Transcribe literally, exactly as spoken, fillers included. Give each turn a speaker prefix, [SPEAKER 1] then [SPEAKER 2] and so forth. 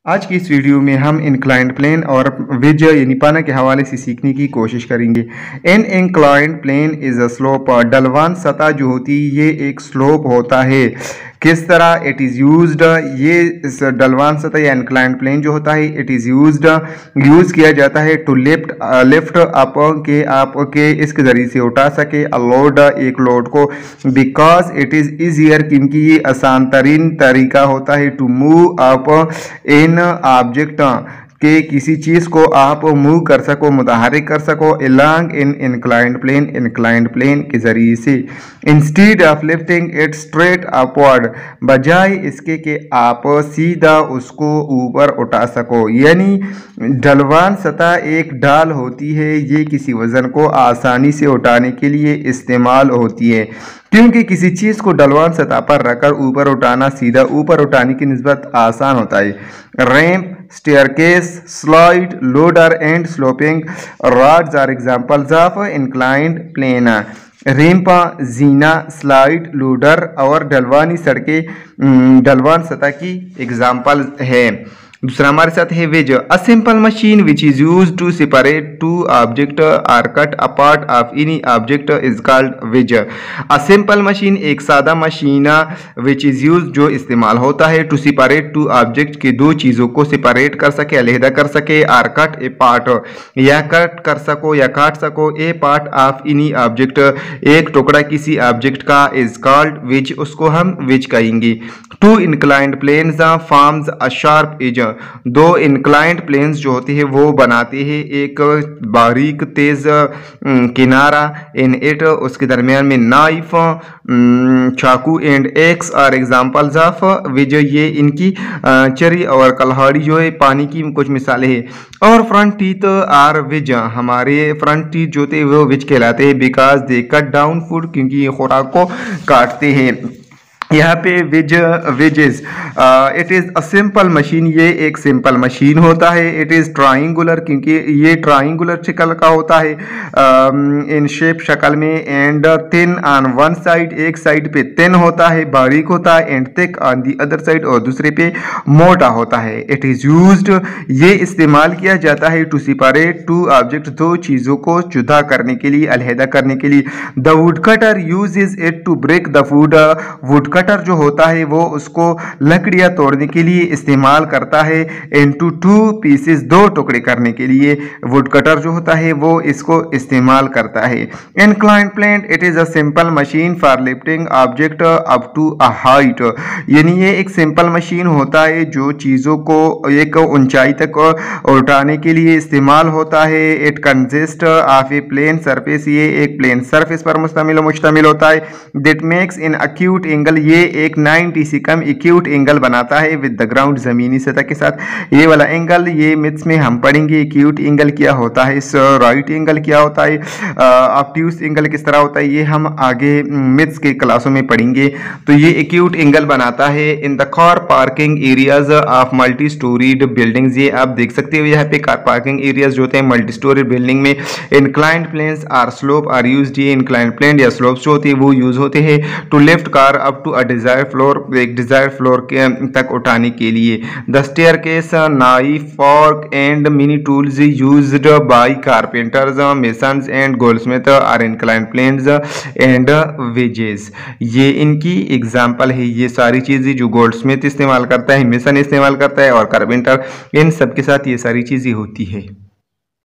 [SPEAKER 1] आज की इस वीडियो में हम इंक्लाइंड प्लेन और वेज यानी पाना के हवाले से सीखने की कोशिश करेंगे। An inclined plane is a slope. ढलवान सतह जो होती है ये एक स्लोप होता है। किस तरह इट इज़ यूज्ड, ये ढलवान सतह या इंक्लाइंड प्लेन जो होता है इट इज़ यूज्ड यूज़ किया जाता है टू लिफ्ट लिफ्ट अप के आप के इसके ज़रिए से उठा सके अ लोड, एक लोड को, बिकॉज इट इज़ ईजियर, क्योंकि ये आसान तरीन तरीका होता है to move up in object के किसी चीज़ को आप मूव कर सको, मुतहरिक कर सको along in inclined plane, inclined plane के ज़रिए से। Instead of lifting it straight upward, बजाय इसके कि आप सीधा उसको ऊपर उठा सको। यानी ढलवान सतह एक ढाल होती है, ये किसी वज़न को आसानी से उठाने के लिए इस्तेमाल होती है, क्योंकि किसी चीज़ को ढलवान सतह पर रखकर ऊपर उठाना सीधा ऊपर उठाने की निस्बत आसान होता है। Ramp, staircase, slide, loader and sloping rods are examples of inclined plane. Ramp, जीना, स्लाइड, लोडर और ढलवानी सड़कें ढलवान सतह की एग्जाम्पल है। दूसरा हमारे साथ है wedge. A simple machine which is use to separate two object or cut apart of any object is called wedge. A simple machine एक सादा मशीन विच इज यूज जो इस्तेमाल होता है टू सेपरेट टू ऑब्जेक्ट के दो चीज़ों को सेपरेट कर सके, अलहदा कर सके, आर कट ए पार्ट या कट कर सको या काट सको, a part of any object एक टुकड़ा किसी ऑब्जेक्ट का इज कॉल्ड वेज, उसको हम वेज कहेंगे। Two inclined planes forms a sharp edge, दो इंक्लाइंड प्लेन्स जो होते हैं वो बनाते हैं एक बारीक तेज किनारा। इन इट, उसके दरमियान में नाइफ, चाकू and axe are examples of wedge, ये इनकी चरी और कल्हाड़ी जो है पानी की कुछ मिसालें हैं। और फ्रंट टीथ आर वेज, हमारे फ्रंट टीथ जो थे वो वेज कहलाते हैं because they cut down food, क्योंकि ये खुराक को काटते हैं। यहाँ पे wedge wedges, it is a simple machine, ये एक सिंपल मशीन होता है। इट इज़ ट्राइंगुलर, क्योंकि ये ट्राइंगुलर शक्ल का होता है इन शेप शक्ल में, and thin on one side, एक साइड पे थिन होता है, बारीक होता है, and thick on the other side, और दूसरे पे मोटा होता है। इट इज़ यूज्ड, ये इस्तेमाल किया जाता है टू सेपरेट टू ऑब्जेक्ट, दो चीज़ों को जुदा करने के लिए, अलहदा करने के लिए। The wood cutter uses it to break the wood, wood cutter जो होता है वो उसको लकड़ियां तोड़ने के लिए इस्तेमाल करता है। इनटू टू पीसेस, दो टुकड़े करने के लिए वुड कटर जो होता है वो इसको इस्तेमाल करता है। Inclined plane, it is a simple machine for lifting object up to a height, यानी ये एक सिंपल मशीन होता है जो चीज़ों को एक ऊंचाई तक उठाने के लिए इस्तेमाल होता है। It consist of a plane surface, ये एक प्लेन सरफेस पर मुश्तमिल मुश्तमिल होता है। That makes in acute angle, ये एक नाइंटी से कम एक्यूट एंगल बनाता है विद द ग्राउंड, जमीनी सतह के साथ। ये वाला एंगल ये मिथ्स में हम पढ़ेंगे। एक्यूट एंगल क्या होता है, राइट एंगल क्या होता है, ऑब्ट्यूस एंगल किस तरह होता है, ये हम आगे मिथ्स के क्लासों में पढ़ेंगे। तो ये एक्यूट एंगल बनाता है in the car parking areas of multi storied buildings, ये आप देख सकते हो यहाँ पे कार पार्किंग एरियाज जो होते हैं मल्टी स्टोरीड बिल्डिंग में। Inclined planes or slope are used, ये इंक्लाइंड प्लेन या स्लोप्स जो होते हैं वो यूज होते हैं to lift car up to a desire floor, एक डिजायर फ्लोर के तक उठाने के लिए। The staircase, knife, fork and mini tools used by carpenters, masons and goldsmith are inclined planes and wedges, ये इनकी एग्जांपल है। ये सारी चीजें जो गोल्डस्मिथ इस्तेमाल करता है, मेसन इस्तेमाल करता है और कारपेंटर, इन सब के साथ ये सारी चीजें होती है।